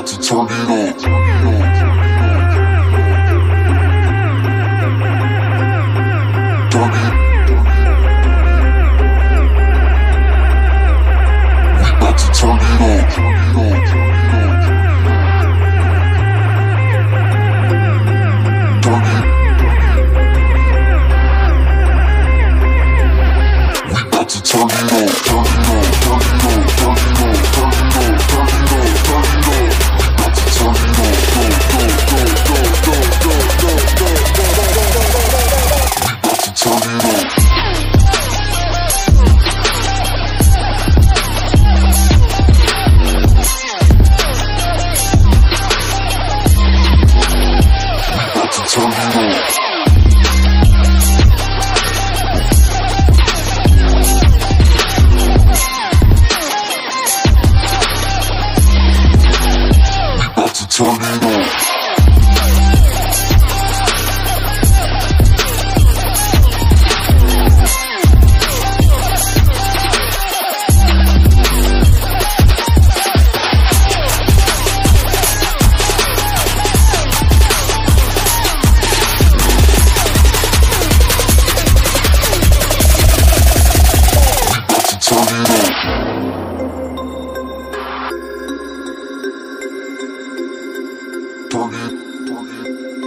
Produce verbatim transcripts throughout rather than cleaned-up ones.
about to turn it on. Turn it. We about to turn it on. Turn it. We about to turn it on. Turn it on. Turn it on. Turn it on. Turn it on. Turn it on. Turn it on. We about to turn it on. Go, go, go, go, go, go, go, go, go, go. We about to turn it on. Turn it on. We about to turn it on. Turn it, turn it,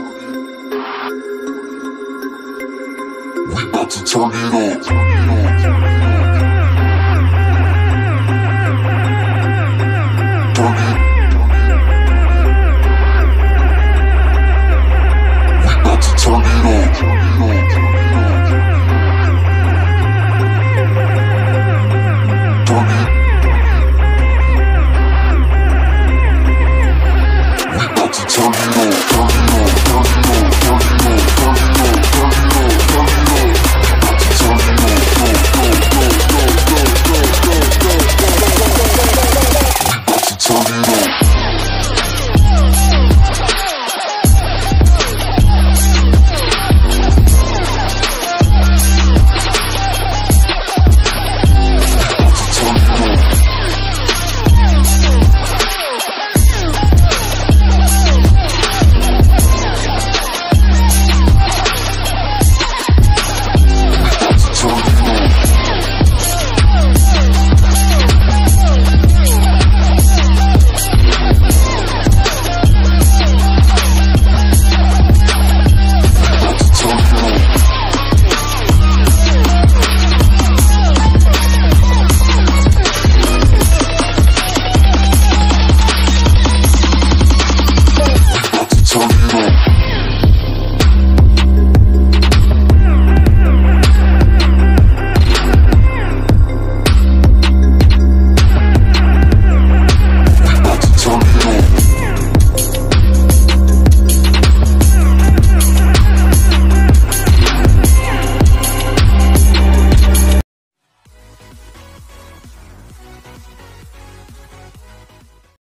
turn it. We about to turn it on. Turn it.